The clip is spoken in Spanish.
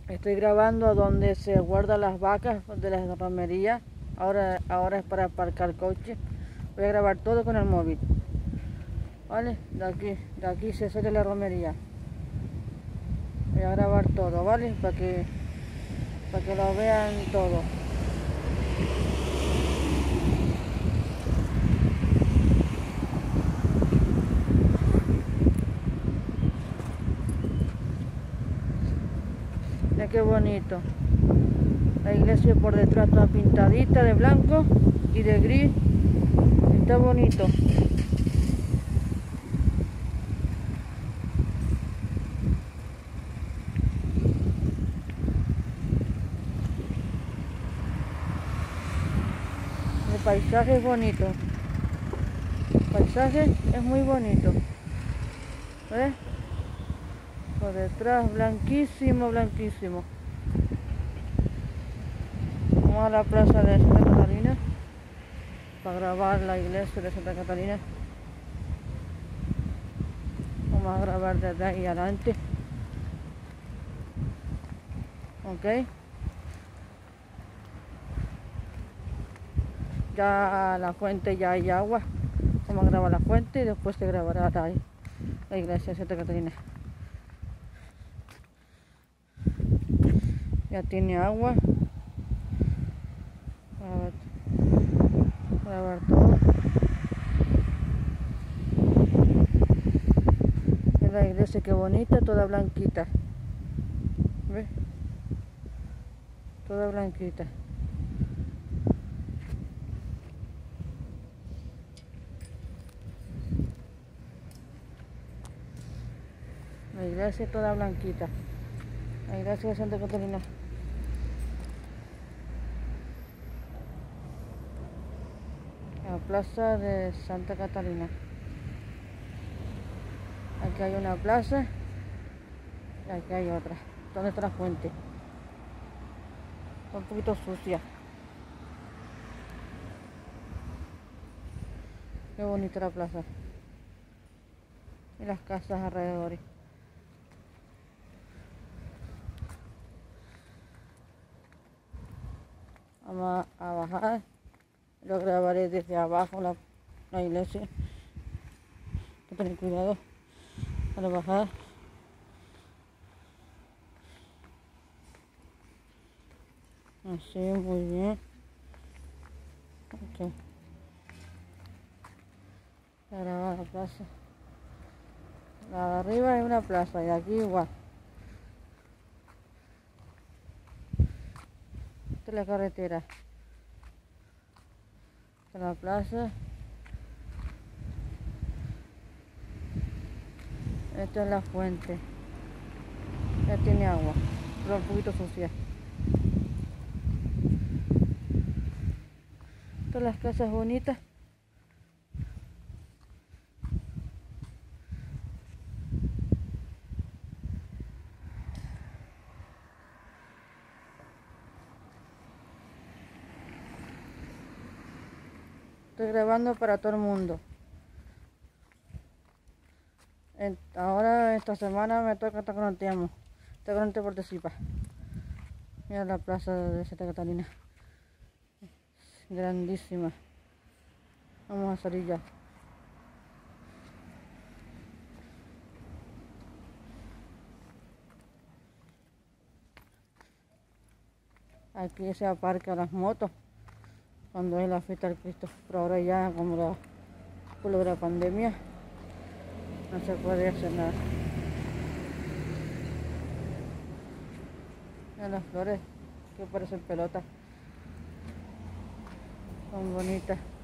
Estoy grabando donde se guardan las vacas de la romería. Ahora es para aparcar coche. Voy a grabar todo con el móvil. ¿Vale? De aquí se sale la romería. Voy a grabar todo, ¿vale? Para que lo vean todo. Mira qué bonito. La iglesia por detrás toda pintadita de blanco y de gris. Está bonito. El paisaje es bonito. El paisaje es muy bonito. ¿Ves? Por detrás blanquísimo, blanquísimo. Vamos a la plaza de Santa Catalina para grabar la iglesia de Santa Catalina. Vamos a grabar desde ahí adelante. Ok. Ya a la fuente ya hay agua. Vamos a grabar la fuente y después se grabará la iglesia de Santa Catalina. Ya tiene agua. Grabar todo. Es la iglesia, que bonita, toda blanquita. ¿Ves? Toda blanquita. La iglesia toda blanquita. La iglesia de Santa Catalina. La plaza de Santa Catalina. Aquí hay una plaza y aquí hay otra. ¿Dónde está la fuente? Está un poquito sucia. Qué bonita la plaza. Y las casas alrededor. Vamos a bajar. Lo grabaré desde abajo la iglesia. Hay que tener cuidado para bajar. Así, muy bien. Ok. Voy a grabar la plaza. La de arriba es una plaza y aquí igual. Esta es la carretera. Esta es la plaza. Esta es la fuente. Ya tiene agua, pero un poquito sucia. Todas las casas bonitas. Estoy grabando para todo el mundo. Ahora esta semana me toca estar con el tiempo. Estoy con el participa. Mira la plaza de Santa Catalina. Grandísima. Vamos a salir ya. Aquí se aparcan las motos cuando es la fiesta del Cristo. Pero ahora ya, como por lo de la pandemia, no se puede hacer nada. Mira las flores que parecen pelotas. Son bonitas.